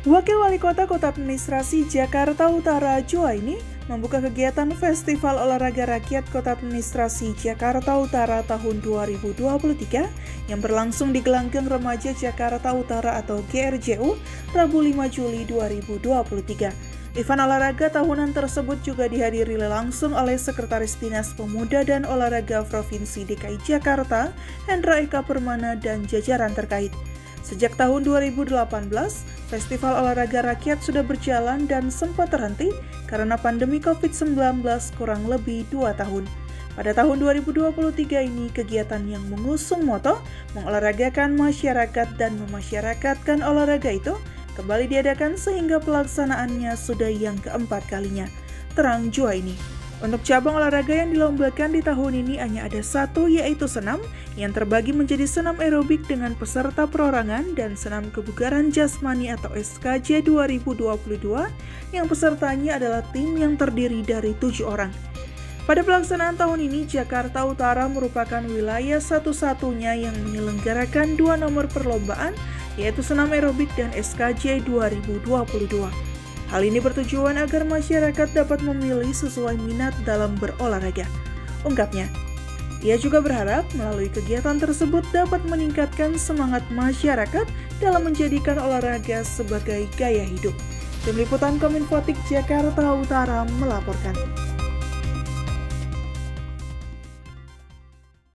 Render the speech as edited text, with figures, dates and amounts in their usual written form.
Wakil Wali Kota Kota Administrasi Jakarta Utara Juwaini membuka kegiatan Festival Olahraga Rakyat Kota Administrasi Jakarta Utara tahun 2023 yang berlangsung di Gelanggang Remaja Jakarta Utara atau GRJU Rabu 5 Juli 2023. Event olahraga tahunan tersebut juga dihadiri langsung oleh Sekretaris Dinas Pemuda dan Olahraga Provinsi DKI Jakarta, Hendra Eka Permana dan jajaran terkait. Sejak tahun 2018, Festival Olahraga Rakyat sudah berjalan dan sempat terhenti karena pandemi COVID-19 kurang lebih 2 tahun. Pada tahun 2023 ini, kegiatan yang mengusung moto mengolahragakan masyarakat dan memasyarakatkan olahraga itu kembali diadakan sehingga pelaksanaannya sudah yang keempat kalinya. Terang Juwaini. Untuk cabang olahraga yang dilombakan di tahun ini hanya ada satu, yaitu senam, yang terbagi menjadi senam aerobik dengan peserta perorangan dan senam kebugaran jasmani atau SKJ 2022 yang pesertanya adalah tim yang terdiri dari 7 orang. Pada pelaksanaan tahun ini, Jakarta Utara merupakan wilayah satu-satunya yang menyelenggarakan 2 nomor perlombaan, yaitu senam aerobik dan SKJ 2022. Hal ini bertujuan agar masyarakat dapat memilih sesuai minat dalam berolahraga, ungkapnya. Ia juga berharap melalui kegiatan tersebut dapat meningkatkan semangat masyarakat dalam menjadikan olahraga sebagai gaya hidup. Tim Liputan Kominfotik Jakarta Utara melaporkan.